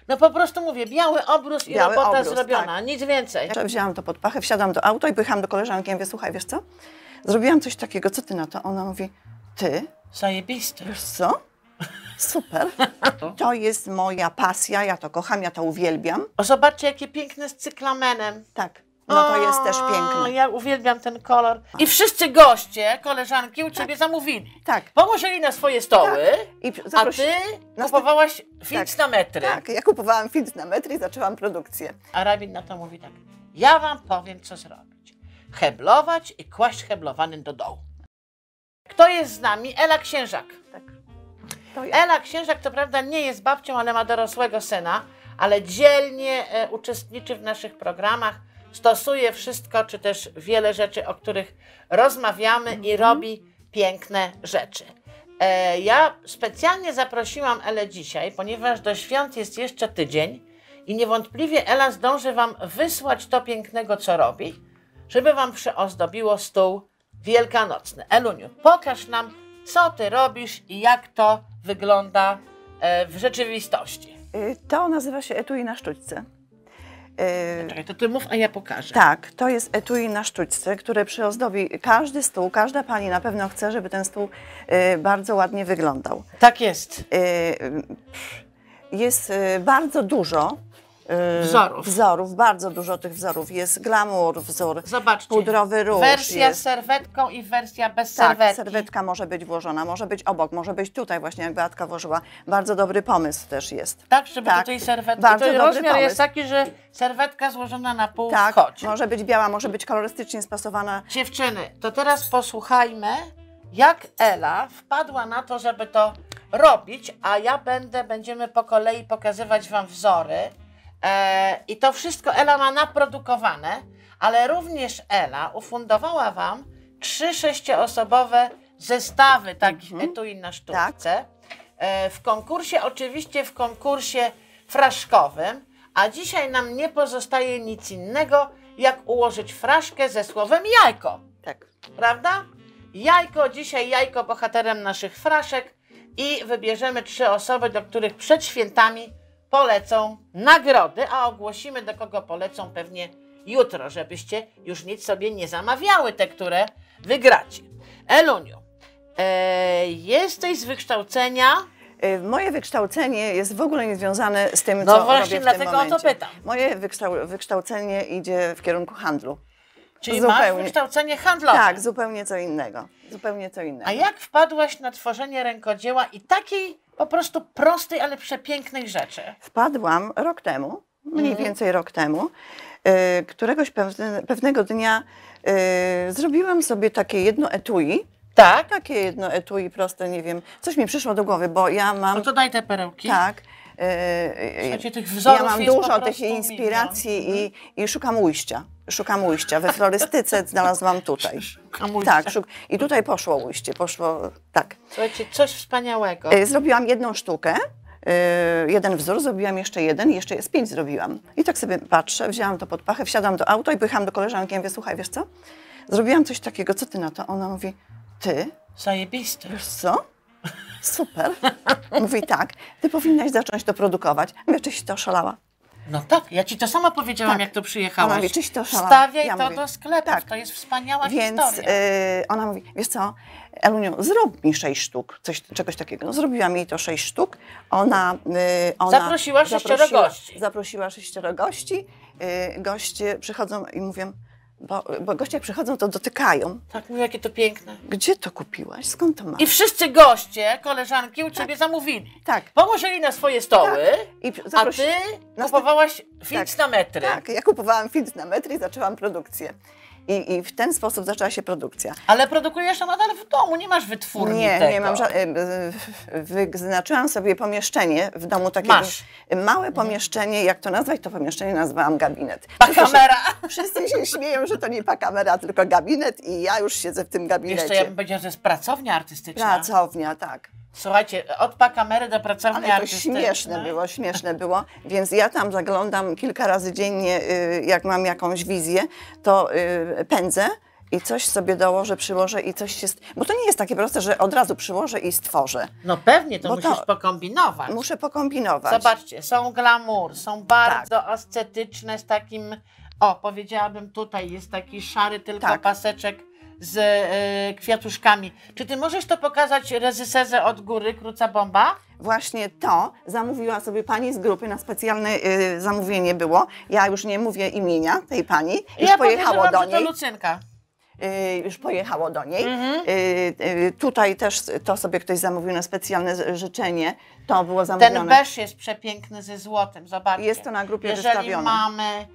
No po prostu mówię, biały obrus i Biały robota obrus, zrobiona, tak. nic więcej. Wzięłam to pod pachę, wsiadam do auta i pojechałam do koleżanki i mówię, słuchaj, wiesz co? Zrobiłam coś takiego, co ty na to? Ona mówi, ty? Zajebiste. Wiesz co? Super. To jest moja pasja, ja to kocham, ja to uwielbiam. O, zobaczcie, jakie piękne z cyklamenem. Tak, no to jest też piękne. Ja uwielbiam ten kolor. I wszyscy goście, koleżanki u ciebie zamówili. Tak. Położyli na swoje stoły, I a ty kupowałaś filtr na metry. Tak, ja kupowałam filtr na metry i zaczęłam produkcję. A rabin na to mówi tak, ja wam powiem, co zrobić. Heblować i kłaść heblowanym do dołu. Kto jest z nami? Ela Księżak. Tak. To ja. Ela Księżak to prawda nie jest babcią, ale ma dorosłego syna, ale dzielnie uczestniczy w naszych programach, stosuje wszystko, czy też wiele rzeczy, o których rozmawiamy i robi piękne rzeczy. Ja specjalnie zaprosiłam Elę dzisiaj, ponieważ do świąt jest jeszcze tydzień i niewątpliwie Ela zdąży wam wysłać to pięknego, co robi, żeby wam przyozdobiło stół wielkanocny. Eluniu, pokaż nam, co ty robisz i jak to wygląda w rzeczywistości. To nazywa się etui na sztućce. Czekaj, to ty mów, a ja pokażę. Tak, to jest etui na sztućce, które przyozdobi każdy stół. Każda pani na pewno chce, żeby ten stół bardzo ładnie wyglądał. Tak jest. Jest bardzo dużo wzorów, bardzo dużo tych wzorów. Jest glamour wzór, Zobaczcie, pudrowy róż. wersja jest, z serwetką i wersja bez tak, serwetki. serwetka może być włożona, może być obok, może być tutaj właśnie, jak Beatka włożyła. Bardzo dobry pomysł też jest. Tak, żeby Tak, do tej serwetki. bardzo To dobry rozmiar jest pomysł. taki, że serwetka złożona na pół Tak, wchodzi. może być biała, może być kolorystycznie spasowana. Dziewczyny, to teraz posłuchajmy, jak Ela wpadła na to, żeby to robić, a ja będziemy po kolei pokazywać wam wzory. I to wszystko Ela ma naprodukowane, ale również Ela ufundowała wam 3 6-osobowe zestawy takich etui na sztuczce. W konkursie, oczywiście w konkursie fraszkowym, a dzisiaj nam nie pozostaje nic innego, jak ułożyć fraszkę ze słowem jajko. Tak. Prawda? Jajko, dzisiaj jajko bohaterem naszych fraszek i wybierzemy 3 osoby, do których przed świętami polecą nagrody, a ogłosimy, do kogo polecą pewnie jutro, żebyście już nic sobie nie zamawiały, te, które wygracie. Eluniu, jesteś z wykształcenia... Moje wykształcenie jest w ogóle niezwiązane z tym, No co właśnie, robię w tym dlatego o to momencie. pytam. Moje wykształcenie idzie w kierunku handlu. Czyli masz wykształcenie handlowe. Tak, zupełnie co innego. Zupełnie co innego. A jak wpadłaś na tworzenie rękodzieła i takiej po prostu prostej, ale przepięknej rzeczy? Wpadłam rok temu, mniej więcej rok temu, któregoś pewnego dnia zrobiłam sobie takie jedno etui. Tak? Takie jedno etui proste, nie wiem, coś mi przyszło do głowy, bo ja mam... No to daj te perełki. Tak. Słuchajcie, tych wzorów ja mam jest dużo po tych prostu inspiracji i szukam ujścia. Szukam ujścia. We florystyce znalazłam tutaj. Szukam ujścia. Tak, i tutaj poszło ujście, poszło tak. Słuchajcie, coś wspaniałego. Zrobiłam jedną sztukę, jeden wzór, zrobiłam jeszcze jeden i jeszcze jest 5 zrobiłam. I tak sobie patrzę, wzięłam to pod pachę, wsiadam do auta i pojechałam do koleżanki i mówię, słuchaj, wiesz co? Zrobiłam coś takiego, co ty na to? Ona mówi, ty? Zajebiste. Wiesz co? Super. Mówi tak, ty powinnaś zacząć to produkować. Mówię, czyś to szalała? No tak, ja ci to sama powiedziałam, Tak. jak to przyjechałaś. Ona mówi, czyś to szalała? Stawiaj Ja to mówię, do sklepów, tak. to jest wspaniała Więc historia. ona mówi, wiesz co, Eluniu, zrób mi 6 sztuk, czegoś takiego. No, zrobiłam jej to 6 sztuk. Ona Zaprosiła 6 gości. Zaprosiła 6 gości. Goście przychodzą i mówią, bo goście jak przychodzą, to dotykają. Tak, mówię, jakie to piękne. Gdzie to kupiłaś? Skąd to masz? I wszyscy goście, koleżanki u ciebie zamówili. Tak. Położyli na swoje stoły, I a ty kupowałaś filtr na metry. Tak, ja kupowałam filtr na metry i zaczęłam produkcję. I w ten sposób zaczęła się produkcja. Ale produkujesz to nadal w domu, nie masz wytwórni Nie, tego. nie mam wyznaczyłam sobie pomieszczenie w domu takie małe pomieszczenie, jak to nazwać, to pomieszczenie nazwałam gabinet. Pakamera. Wszyscy się śmieją, że to nie pakamera, tylko gabinet i ja już siedzę w tym gabinecie. Jeszcze ja bym powiedziała, że to jest pracownia artystyczna. Pracownia, tak. Słuchajcie, od pakamery do pracowni Ale to artystycznej. śmieszne było, więc ja tam zaglądam kilka razy dziennie, jak mam jakąś wizję, to pędzę i coś sobie dołożę, przyłożę i coś się... Bo to nie jest takie proste, że od razu przyłożę i stworzę. No pewnie, to Bo musisz pokombinować. Muszę pokombinować. Zobaczcie, są glamour, są bardzo estetyczne z takim, powiedziałabym tutaj jest taki szary tylko paseczek z kwiatuszkami. Czy ty możesz to pokazać reżyserze od góry, Kruca Bomba? Właśnie to zamówiła sobie pani z grupy, na specjalne zamówienie było. Ja już nie mówię imienia tej pani, już pojechało do niej. To Lucynka. Już pojechało do niej. Tutaj też to sobie ktoś zamówił na specjalne życzenie. To było zamówione. Ten beż jest przepiękny ze złotem, zobaczcie. Jest to na grupie Jeżeli wystawione. mamy,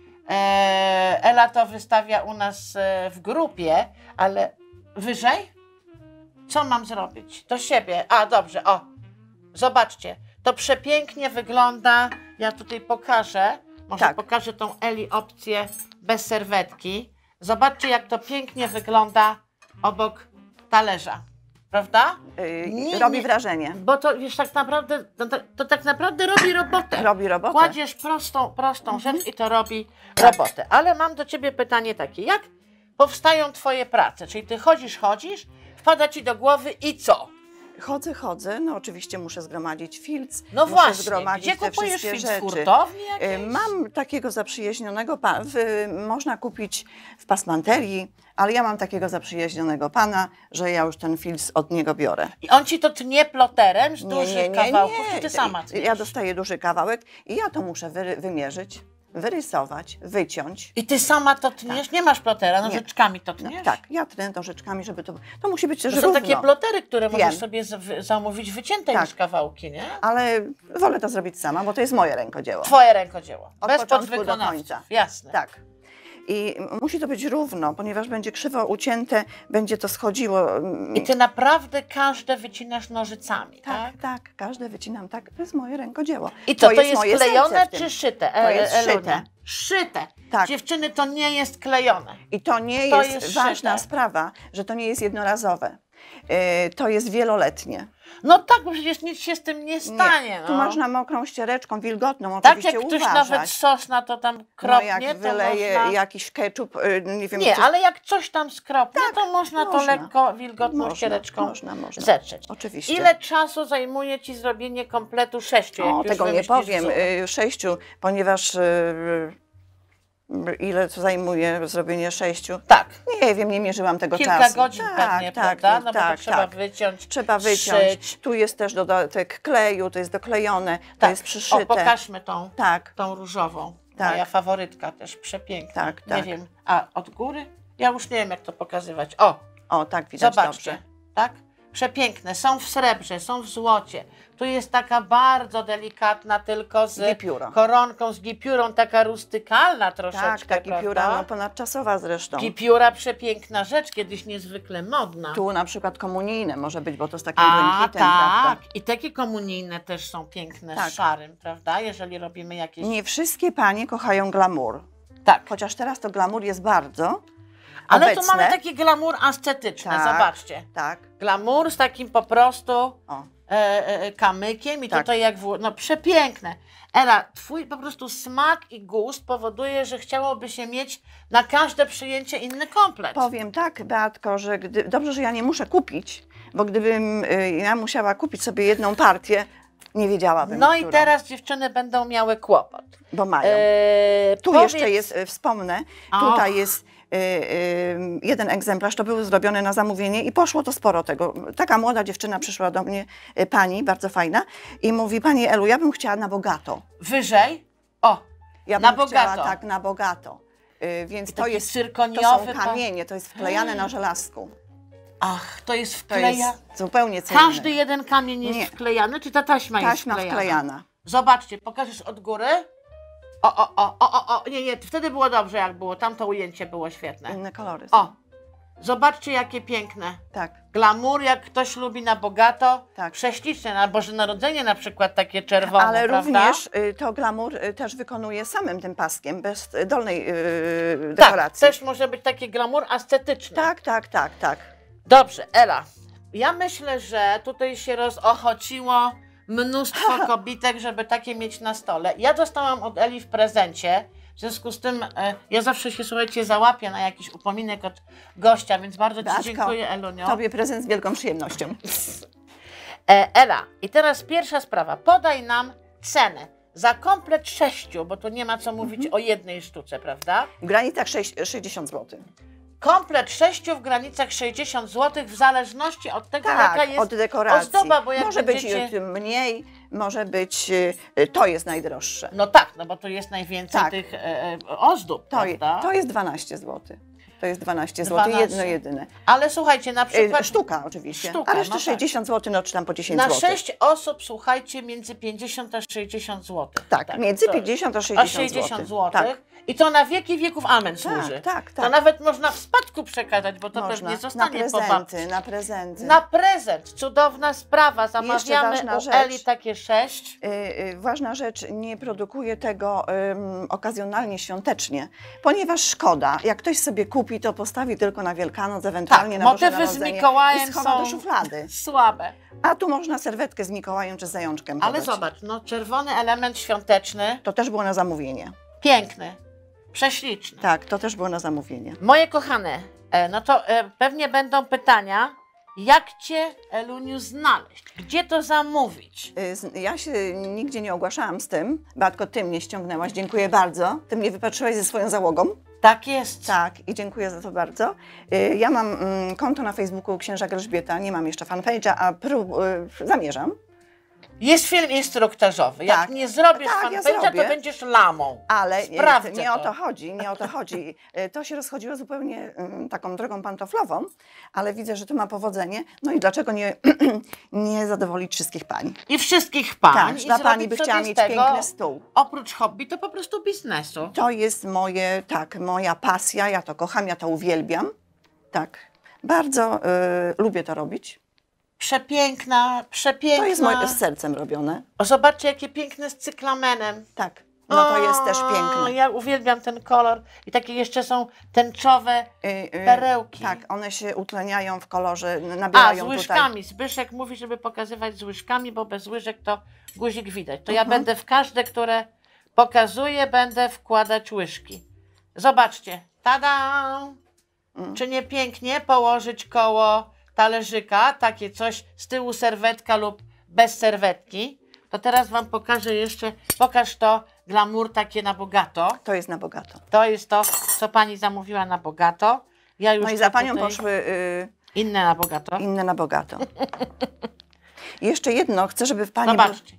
Ela to wystawia u nas w grupie, ale wyżej? Co mam zrobić? Do siebie. Dobrze, zobaczcie. To przepięknie wygląda. Ja tutaj pokażę. Może pokażę tą Eli opcję bez serwetki. Zobaczcie, jak to pięknie wygląda obok talerza. Prawda? Robi wrażenie. Bo to już tak naprawdę, to tak naprawdę robi robotę. Robi robotę. Kładziesz prostą rzecz i to robi robotę. Ale mam do ciebie pytanie takie, jak powstają twoje prace? Czyli ty chodzisz, wpada ci do głowy i co? Chodzę, no oczywiście muszę zgromadzić filc. No muszę właśnie, zgromadzić gdzie te kupujesz wszystkie filc? W rzeczy. hurtowni jakiejś? Mam takiego zaprzyjaźnionego pana, można kupić w pasmanterii, ale ja mam takiego zaprzyjaźnionego pana, że ja już ten filc od niego biorę. I on ci to tnie ploterem z dużych kawałków, czy ty sama tniesz? Ja dostaję duży kawałek i ja to muszę wymierzyć, wyrysować, wyciąć. I ty sama to tniesz? Nie masz plotera, nożyczkami to tniesz? No, tak, ja tnę nożyczkami, żeby to musi być też to są równo. takie plotery, które możesz sobie zamówić wycięte już kawałki, nie? Ale wolę to zrobić sama, bo to jest moje rękodzieło. Twoje rękodzieło. Od bez początku do podwykonawców. końca. Jasne. Tak. I musi to być równo, ponieważ będzie krzywo ucięte, będzie to schodziło. I ty naprawdę każde wycinasz nożycami, tak? Tak, każde wycinam tak. To jest moje rękodzieło. I to jest moje klejone czy szyte? To jest szyte. Szyte. Tak. Dziewczyny, to nie jest klejone. I to nie To jest jest ważna szyte. sprawa, że to nie jest jednorazowe. To jest wieloletnie. No tak, bo przecież nic się z tym nie stanie. Tu można mokrą ściereczką, wilgotną Tak oczywiście jak ktoś uważać. nawet sos na to tam kropnie, jak to wyleje można... jakiś ketchup, nie wiem. Nie, coś... ale jak coś tam skropnie, to można to można. lekko wilgotną ściereczką można. zetrzeć. Oczywiście. Ile czasu zajmuje ci zrobienie kompletu 6? Tego nie powiem. 6, ponieważ ile to zajmuje zrobienie 6? Tak. Nie wiem, nie mierzyłam tego Kilka czasu. godzin pewnie, prawda? No bo to trzeba wyciąć. Trzeba wyciąć. Szyć. Tu jest też dodatek kleju, to jest doklejone, to jest przyszyte. Pokażmy tą, Tak. tą różową. Tak. Moja faworytka też, przepiękna. Tak, Nie tak. wiem, a od góry? Ja już nie wiem, jak to pokazywać. O, tak widać Zobaczcie, dobrze. tak? Przepiękne, są w srebrze, są w złocie. Tu jest taka bardzo delikatna, tylko z Gipiurą. koronką, z gipiurą, taka rustykalna troszeczkę, Tak, ta gipiura, prawda? no ponadczasowa zresztą. Gipiura, przepiękna rzecz, kiedyś niezwykle modna. Tu na przykład komunijne może być, bo to z takim A, błękitem, tak. prawda? I takie komunijne też są piękne, Tak. z szarym, prawda? Jeżeli robimy jakieś... Nie wszystkie panie kochają glamour. Tak. Chociaż teraz to glamour jest bardzo Ale obecne. tu mamy taki glamour estetyczny, Tak. zobaczcie. Tak. Glamour z takim po prostu O. kamykiem i Tak. tutaj jak no przepiękne. Ela, twój po prostu smak i gust powoduje, że chciałoby się mieć na każde przyjęcie inny komplet. Powiem tak, Beatko, że dobrze, że ja nie muszę kupić, bo gdybym ja musiała kupić sobie jedną partię, nie wiedziałabym, No którą, i teraz dziewczyny będą miały kłopot. bo mają. Tu powiedz- jeszcze jest, wspomnę, Och. tutaj jest jeden egzemplarz, to był zrobiony na zamówienie i poszło to sporo tego. Taka młoda dziewczyna przyszła do mnie, pani, bardzo fajna, i mówi: Pani Elu, ja bym chciała na bogato. Wyżej? O, Ja na bym chciała bogato. tak na bogato. Więc to taki jest, to cyrkoniowy, są kamienie, to jest wklejane na żelazku. Ach, to jest To wkleja. jest zupełnie co innego. Każdy jeden kamień jest Nie. wklejany, czy ta taśma jest Taśma wklejana? wklejana. Zobaczcie, pokażesz od góry. Nie, wtedy było dobrze jak było, tamto ujęcie było świetne. Inne kolory są. O, zobaczcie jakie piękne. Tak. Glamour, jak ktoś lubi na bogato, Tak. prześliczne, na Boże Narodzenie na przykład takie czerwone, Ale prawda? również to glamour też wykonuje samym tym paskiem, bez dolnej Tak, dekoracji. też może być taki glamour estetyczny. Tak. Dobrze, Ela, ja myślę, że tutaj się rozochociło mnóstwo kobitek, żeby takie mieć na stole. Ja dostałam od Eli w prezencie związku z tym ja zawsze się, słuchajcie, załapię na jakiś upominek od gościa, więc bardzo Ci Beatko, dziękuję, Elunio. Tobie prezent z wielką przyjemnością. Ela, i teraz pierwsza sprawa. Podaj nam cenę za komplet 6, bo tu nie ma co mówić o jednej sztuce, prawda? W granicach 60 zł. Komplet 6 w granicach 60 zł, w zależności od tego, jaka Tak, jest od dekoracji. ozdoba, bo jak może będziecie... być mniej, może być, to jest najdroższe. No tak, no bo tu jest najwięcej Tak. tych ozdób, prawda? To jest 12 zł. To jest 12 zł, 12. jedno jedyne. Ale słuchajcie, na przykład... Sztuka oczywiście, Sztuka, a resztę no tak. 60 zł, no czy tam po 10 Na zł. 6 osób, słuchajcie, między 50 a 60 zł. Tak, między to- 50 a a 60 60 zł. zł. Tak. I to na wieki wieków amen służy. tak, To tak. nawet można w spadku przekazać, bo to Można. pewnie Na zostanie po babci. prezenty, na prezenty. Na prezent. Cudowna sprawa. Zamawiamy ważna u rzecz. Eli takie 6. Ważna rzecz, nie produkuję tego okazjonalnie, świątecznie, ponieważ szkoda, jak ktoś sobie kupi, to postawi tylko na Wielkanoc, ewentualnie na Boże motywy z Narodzenie Mikołajem i schowa są do szuflady. słabe. A tu można serwetkę z Mikołajem czy z zajączkiem Ale podać. zobacz, no czerwony element świąteczny, To też było na zamówienie. piękny, prześliczny. Tak, to też było na zamówienie. Moje kochane, no to pewnie będą pytania, jak Cię, Eluniu, znaleźć? Gdzie to zamówić? Ja się nigdzie nie ogłaszałam z tym. Beatko, ty mnie ściągnęłaś, dziękuję bardzo. Ty mnie wypatrzyłaś ze swoją załogą. Tak jest. Tak, i dziękuję za to bardzo. Ja mam konto na Facebooku Księża Elżbieta, nie mam jeszcze fanpage'a, a zamierzam. Jest film instruktażowy. Jak Tak. nie zrobisz Tak, ja fanpage'a, zrobię. to będziesz lamą. Ale Sprawdzę nie o to. to chodzi, nie o to chodzi. To się rozchodziło zupełnie taką drogą pantoflową, ale widzę, że to ma powodzenie. No i dlaczego nie, nie zadowolić wszystkich pań? I wszystkich pań. Tak, I dla pani zrobić by sobie chciała z mieć tego, piękny stół. oprócz hobby, to po prostu biznesu. To jest moje, tak, moja pasja, ja to kocham, ja to uwielbiam. Tak, bardzo lubię to robić. Przepiękna, przepiękna. To jest moje, z sercem robione. O, zobaczcie, jakie piękne z cyklamenem. Tak, no to jest też piękne. Ja uwielbiam ten kolor. I takie jeszcze są tęczowe perełki. Tak, one się utleniają w kolorze, A, nabierają z tutaj. łyżkami. Zbyszek mówi, żeby pokazywać z łyżkami, bo bez łyżek to guzik widać. To ja Mhm. będę w każde, które pokazuję, będę wkładać łyżki. Zobaczcie. Tada! Czy nie pięknie położyć koło talerzyka takie coś, z tyłu serwetka lub bez serwetki? To teraz Wam pokażę jeszcze, pokaż to glamour takie na bogato. To jest na bogato. To jest to, co Pani zamówiła na bogato. Ja już No i to za panią tutaj- poszły inne na bogato. inne na bogato. I jeszcze jedno, chcę, żeby w pani... Zobaczcie.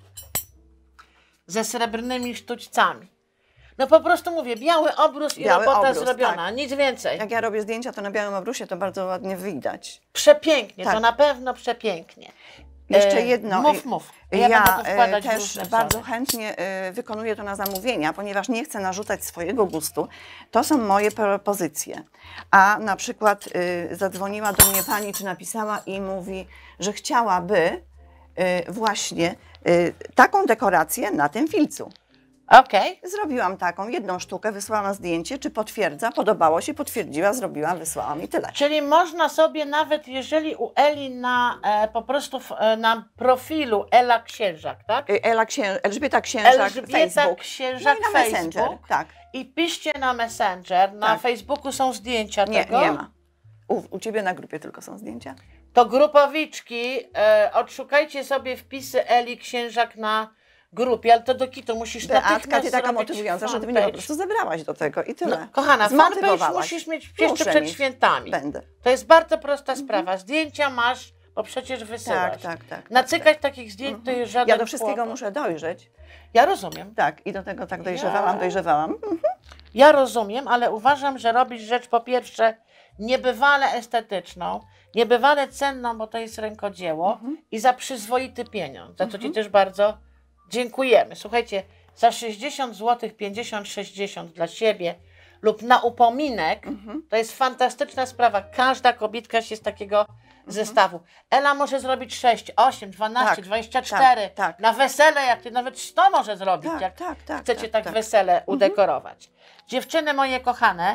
Ze srebrnymi sztućcami. No po prostu mówię, biały obrus i Biały robota obrus, zrobiona, tak. nic więcej. Jak ja robię zdjęcia, to na białym obrusie to bardzo ładnie widać. Przepięknie, Tak. to na pewno przepięknie. Jeszcze jedno. Mów. Ja będę tu wkładać też różne bardzo wzory. chętnie wykonuję to na zamówienia, ponieważ nie chcę narzucać swojego gustu. To są moje propozycje. A na przykład zadzwoniła do mnie pani, czy napisała i mówi, że chciałaby właśnie taką dekorację na tym filcu. Okej. Zrobiłam taką, jedną sztukę, wysłałam zdjęcie, czy potwierdza, podobało się, potwierdziła, zrobiłam, wysłałam i tyle. Czyli można sobie nawet, jeżeli u Eli na po prostu na profilu Ela Księżak, tak? Elżbieta Księżak, Elżbieta Facebook. Księżak, no i na Messenger, Facebook. tak. I piszcie na Messenger, na Tak. Facebooku są zdjęcia Nie, tego. nie ma. U ciebie na grupie tylko są zdjęcia? To grupowiczki, odszukajcie sobie wpisy Eli Księżak na grupie, ale to do kitu musisz Beatka, natychmiast ty taka zrobić motywująca, że ty mnie po fanpage. prostu zebrałaś do tego i tyle. No, kochana, fanpage Zmotywowałaś. musisz mieć Muszę jeszcze przed mieć. świętami. Będę. To jest bardzo prosta sprawa. Zdjęcia masz, bo przecież wysyłasz. Tak. Nacykać takich zdjęć to jest żaden Ja do wszystkiego kłopot. muszę dojrzeć. Ja rozumiem. Tak, i do tego tak dojrzewałam. Ja rozumiem, ale uważam, że robisz rzecz po pierwsze niebywale estetyczną, niebywale cenną, bo to jest rękodzieło i za przyzwoity pieniądz, za co Ci też bardzo dziękujemy. Słuchajcie, za 60 zł, 50-60 dla siebie lub na upominek, to jest fantastyczna sprawa. Każda kobietka się z takiego zestawu. Ela może zrobić 6, 8, 12, Tak, 24. tak. Na wesele, jak Ty nawet 100 może zrobić, jak chcecie tak wesele udekorować. Dziewczyny moje kochane,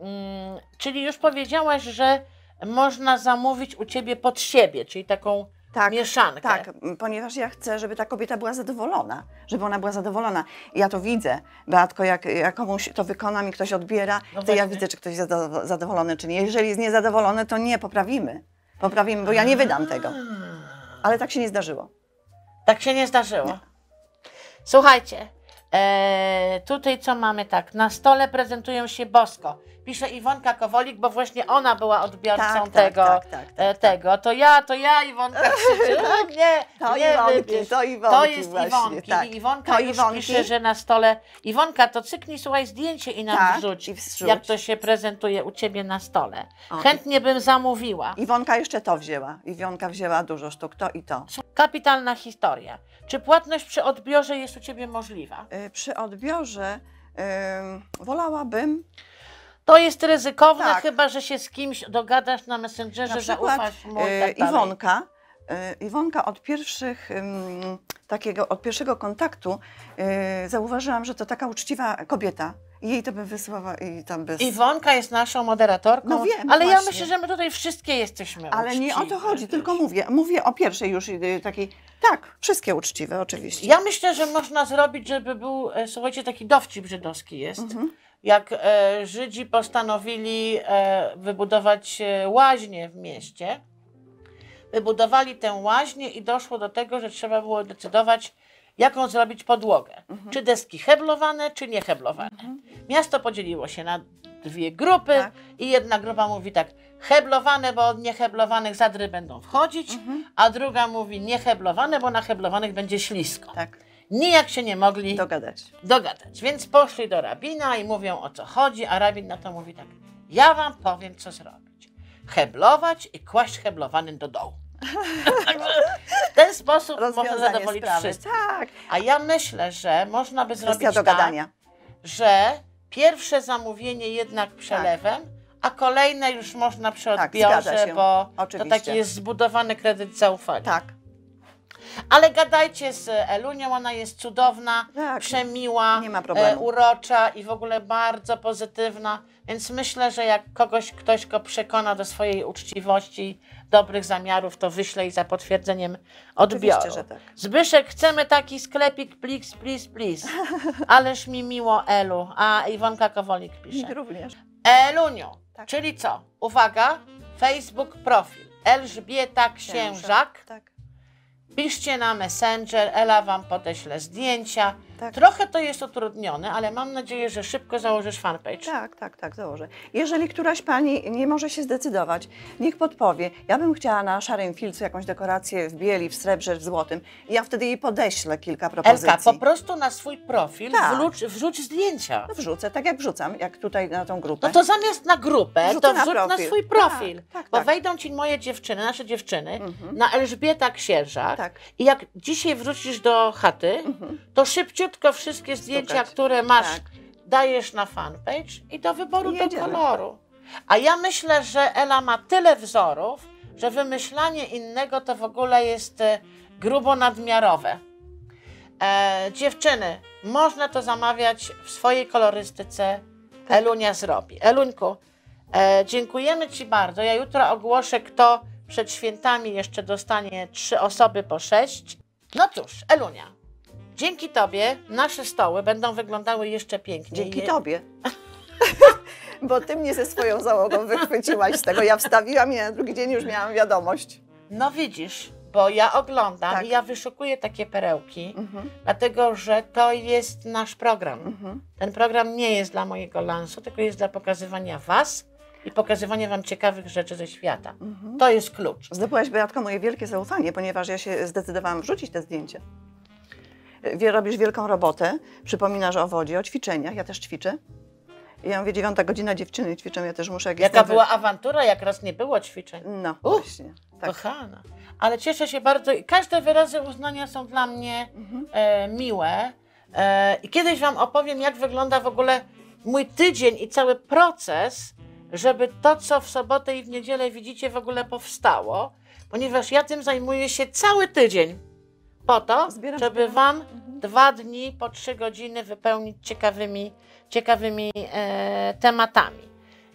czyli już powiedziałaś, że można zamówić u Ciebie pod siebie, czyli taką mieszankę. Tak, ponieważ ja chcę, żeby ta kobieta była zadowolona, żeby ona była zadowolona. I ja to widzę, Beatko, jak komuś to wykonam i ktoś odbiera, to ja widzę, czy ktoś jest zadowolony, czy nie. Jeżeli jest niezadowolony, to nie, poprawimy, bo ja nie wydam tego. Ale tak się nie zdarzyło. Tak się nie zdarzyło. Nie. Słuchajcie, tutaj co mamy tak, na stole prezentują się bosko. Pisze Iwonka Kowolik, bo właśnie ona była odbiorcą tego. To ja Iwonka krzyczy. Nie, To nie Iwonki, wybierz. to Iwonki To jest właśnie, Iwonki. tak. I Iwonka To już Iwonki. pisze, że na stole. Iwonka, to cyknij, słuchaj, zdjęcie i nam Tak, wrzuć, i wrzuć. jak to się prezentuje u ciebie na stole. O, Chętnie bym zamówiła. Iwonka jeszcze to wzięła. Iwonka wzięła dużo sztuk, to i to. Kapitalna historia. Czy płatność przy odbiorze jest u ciebie możliwa? Przy odbiorze wolałabym. To jest ryzykowne, Tak. chyba że się z kimś dogadasz na Messengerze, Na przykład zaufasz mu i tak dalej. Iwonka od pierwszego kontaktu zauważyłam, że to taka uczciwa kobieta. I jej to by wysłała i tam bez... Iwonka jest naszą moderatorką, No wiem, ale ja właśnie. myślę, że my tutaj wszystkie jesteśmy Ale nie o to uczciwe, chodzi, wiesz. tylko mówię o pierwszej już takiej, tak, wszystkie uczciwe oczywiście. Ja myślę, że można zrobić, żeby był, słuchajcie, taki dowcip żydowski jest. Jak Żydzi postanowili wybudować łaźnię w mieście, wybudowali tę łaźnię i doszło do tego, że trzeba było decydować, jaką zrobić podłogę. Czy deski heblowane, czy nieheblowane. Miasto podzieliło się na dwie grupy Tak. i jedna grupa mówi tak, heblowane, bo od nieheblowanych zadry będą wchodzić, a druga mówi nieheblowane, bo na heblowanych będzie ślisko. Tak, Nijak się nie mogli dogadać. więc poszli do rabina i mówią, o co chodzi, a rabin na to mówi tak, ja wam powiem, co zrobić. Heblować i kłaść heblowanym do dołu. W ten sposób można Rozwiązanie zadowolić sprawy. wszystkich. Tak, A ja myślę, że można by zrobić kwestia dogadania. tak, że pierwsze zamówienie jednak przelewem, a kolejne już można przy Tak, odbiorze, zgadza się. bo Oczywiście. to taki jest zbudowany kredyt zaufania. Tak. Ale gadajcie z Elunią, ona jest cudowna, Tak, przemiła, nie ma problemu. urocza i w ogóle bardzo pozytywna, więc myślę, że jak ktoś go przekona do swojej uczciwości, dobrych zamiarów, to wyślę i za potwierdzeniem odbioru. Oczywiście, że tak. Zbyszek, chcemy taki sklepik, please. Ależ mi miło, Elu. A Iwonka Kowolik pisze. Również. Eluniu, Tak. czyli co? Uwaga, Facebook profil Elżbieta Księżak. Tak. Piszcie na Messenger, Ela wam podeśle zdjęcia. Tak. Trochę to jest utrudnione, ale mam nadzieję, że szybko założysz fanpage. Tak, założę. Jeżeli któraś pani nie może się zdecydować, niech podpowie. Ja bym chciała na szarym filcu jakąś dekorację w bieli, w srebrze, w złotym. I ja wtedy jej podeślę kilka propozycji. Elka, po prostu na swój profil Tak. wrzuć zdjęcia. No wrzucę, tak jak wrzucam, jak tutaj na tą grupę. No to zamiast na grupę, Wrzucę to na wrzuć na profil. swój profil. Tak, bo tak. wejdą ci moje dziewczyny, nasze dziewczyny, na Elżbieta Księżak. Tak. I jak dzisiaj wrócisz do chaty, to szybciutko wszystkie zdjęcia, Stukać. które masz, Tak. dajesz na fanpage i do wyboru I do jedziemy. koloru. A ja myślę, że Ela ma tyle wzorów, że wymyślanie innego to w ogóle jest grubo nadmiarowe. Dziewczyny, można to zamawiać w swojej kolorystyce. Tak. Elunia zrobi. Eluńku, dziękujemy Ci bardzo. Ja jutro ogłoszę, kto przed świętami jeszcze dostanie 3 osoby po 6. No cóż, Elunia, dzięki Tobie nasze stoły będą wyglądały jeszcze piękniej. Dzięki tobie. Bo ty mnie ze swoją załogą wychwyciłaś z tego. Ja wstawiłam i na drugi dzień już miałam wiadomość. No widzisz, bo ja oglądam Tak. i ja wyszukuję takie perełki, dlatego że to jest nasz program. Ten program nie jest dla mojego lansu, tylko jest dla pokazywania Was i pokazywania Wam ciekawych rzeczy ze świata. To jest klucz. Zdobyłaś, Beatko, moje wielkie zaufanie, ponieważ ja się zdecydowałam wrzucić te zdjęcie. Robisz wielką robotę, przypominasz o wodzie, o ćwiczeniach, ja też ćwiczę. I ja mówię, 9 godzina, dziewczyny ćwiczą, ja też muszę... Jak Jaka była awantura, jak raz nie było ćwiczeń. No, właśnie. Tak. Kochana. Ale cieszę się bardzo i każde wyrazy uznania są dla mnie miłe. I kiedyś Wam opowiem, jak wygląda w ogóle mój tydzień i cały proces, żeby to, co w sobotę i w niedzielę widzicie, w ogóle powstało, ponieważ ja tym zajmuję się cały tydzień po to, żeby Wam 2 dni po 3 godziny wypełnić ciekawymi tematami.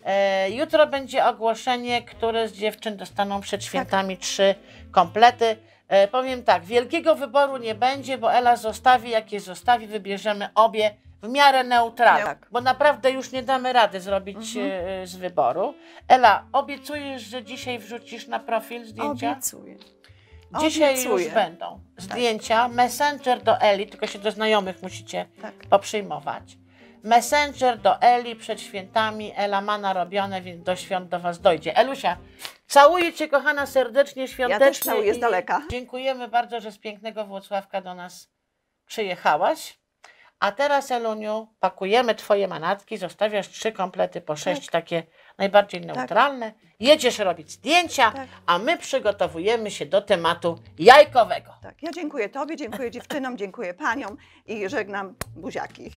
Jutro będzie ogłoszenie, które z dziewczyn dostaną przed świętami 3 komplety. Powiem tak, wielkiego wyboru nie będzie, bo Ela zostawi, jakie zostawi, wybierzemy obie w miarę neutralnie, Tak. bo naprawdę już nie damy rady zrobić z wyboru. Ela, obiecujesz, że dzisiaj wrzucisz na profil zdjęcia? Obiecuję. Dzisiaj Obiecuję. już będą zdjęcia. Messenger do Eli, tylko się do znajomych musicie Tak. poprzyjmować. Messenger do Eli przed świętami. Ela ma narobione, więc do świąt do Was dojdzie. Elusia, całuję Cię, kochana, serdecznie, świątecznie. Ja też całuję z i daleka. Dziękujemy bardzo, że z pięknego Włocławka do nas przyjechałaś. A teraz, Eluniu, pakujemy Twoje manatki, zostawiasz 3 komplety po 6, takie najbardziej neutralne. Jedziesz robić zdjęcia, Tak. a my przygotowujemy się do tematu jajkowego. Tak. Ja dziękuję Tobie, dziękuję dziewczynom, dziękuję paniom i żegnam buziaki.